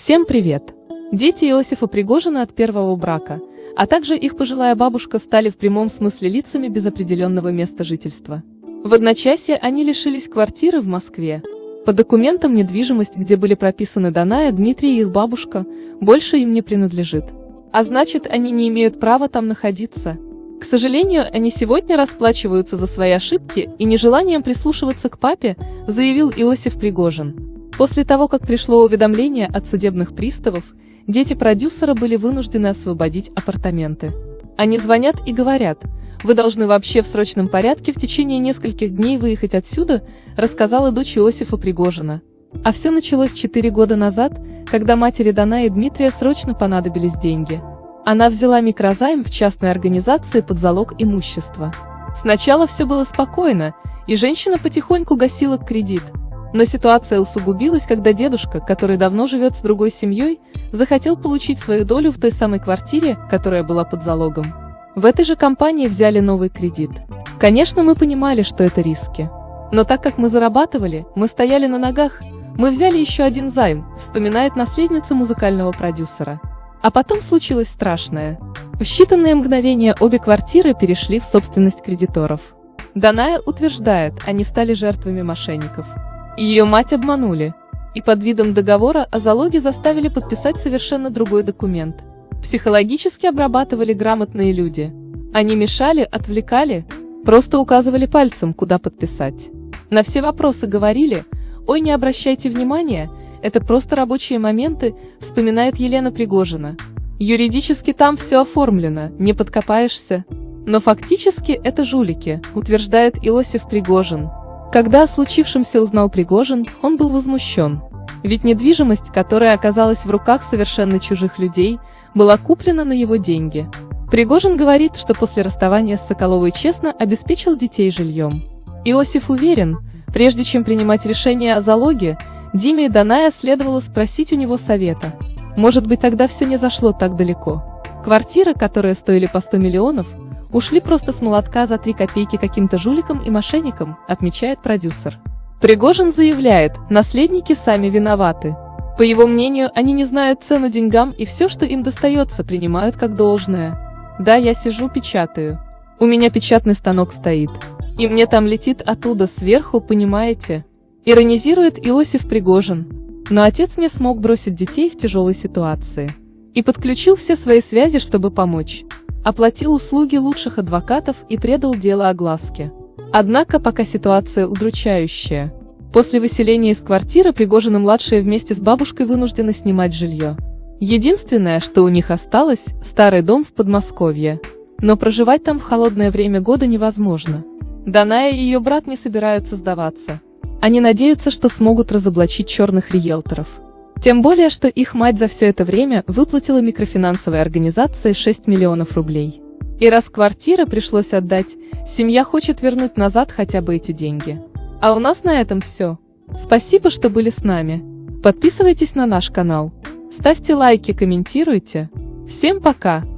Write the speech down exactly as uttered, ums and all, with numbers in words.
Всем привет! Дети Иосифа Пригожина от первого брака, а также их пожилая бабушка стали в прямом смысле лицами без определенного места жительства. В одночасье они лишились квартиры в Москве. По документам недвижимость, где были прописаны Даная, Дмитрий и их бабушка, больше им не принадлежит. А значит, они не имеют права там находиться. К сожалению, они сегодня расплачиваются за свои ошибки и нежеланием прислушиваться к папе, заявил Иосиф Пригожин. После того, как пришло уведомление от судебных приставов, дети продюсера были вынуждены освободить апартаменты. Они звонят и говорят: «Вы должны вообще в срочном порядке в течение нескольких дней выехать отсюда», рассказала дочь Иосифа Пригожина. А все началось четыре года назад, когда матери Даная и Дмитрия срочно понадобились деньги. Она взяла микрозайм в частной организации под залог имущества. Сначала все было спокойно, и женщина потихоньку гасила кредит. Но ситуация усугубилась, когда дедушка, который давно живет с другой семьей, захотел получить свою долю в той самой квартире, которая была под залогом. В этой же компании взяли новый кредит. Конечно, мы понимали, что это риски. Но так как мы зарабатывали, мы стояли на ногах, мы взяли еще один займ, вспоминает наследница музыкального продюсера. А потом случилось страшное. В считанные мгновения обе квартиры перешли в собственность кредиторов. Даная утверждает, они стали жертвами мошенников. Ее мать обманули, и под видом договора о залоге заставили подписать совершенно другой документ. Психологически обрабатывали грамотные люди. Они мешали, отвлекали, просто указывали пальцем, куда подписать. На все вопросы говорили: «Ой, не обращайте внимания, это просто рабочие моменты», вспоминает Елена Пригожина. Юридически там все оформлено, не подкопаешься. Но фактически это жулики, утверждает Иосиф Пригожин. Когда о случившемся узнал Пригожин, он был возмущен. Ведь недвижимость, которая оказалась в руках совершенно чужих людей, была куплена на его деньги. Пригожин говорит, что после расставания с Соколовой честно обеспечил детей жильем. Иосиф уверен, прежде чем принимать решение о залоге, Диме и Даная следовало спросить у него совета. Может быть, тогда все не зашло так далеко. Квартиры, которые стоили по сто миллионов, ушли просто с молотка за три копейки каким-то жуликам и мошенникам, отмечает продюсер. Пригожин заявляет, наследники сами виноваты. По его мнению, они не знают цену деньгам и все, что им достается, принимают как должное. Да, я сижу, печатаю. У меня печатный станок стоит. И мне там летит оттуда сверху, понимаете? Иронизирует Иосиф Пригожин. Но отец не смог бросить детей в тяжелой ситуации. И подключил все свои связи, чтобы помочь. Оплатил услуги лучших адвокатов и предал дело огласке. Однако пока ситуация удручающая. После выселения из квартиры Пригожина-младшие вместе с бабушкой вынуждены снимать жилье. Единственное, что у них осталось, старый дом в Подмосковье. Но проживать там в холодное время года невозможно. Даная и ее брат не собираются сдаваться. Они надеются, что смогут разоблачить черных риэлторов. Тем более, что их мать за все это время выплатила микрофинансовой организации шесть миллионов рублей. И раз квартиры пришлось отдать, семья хочет вернуть назад хотя бы эти деньги. А у нас на этом все. Спасибо, что были с нами. Подписывайтесь на наш канал. Ставьте лайки, комментируйте. Всем пока!